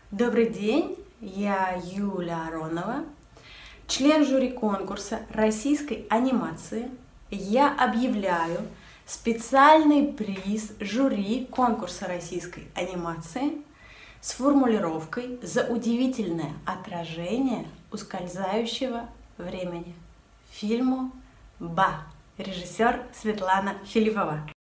Добрый день, я Юля Аронова, член жюри конкурса российской анимации. Я объявляю специальный приз жюри конкурса российской анимации с формулировкой «За удивительное отражение ускользающего времени» фильму «Ба», режиссер Светлана Филиппова.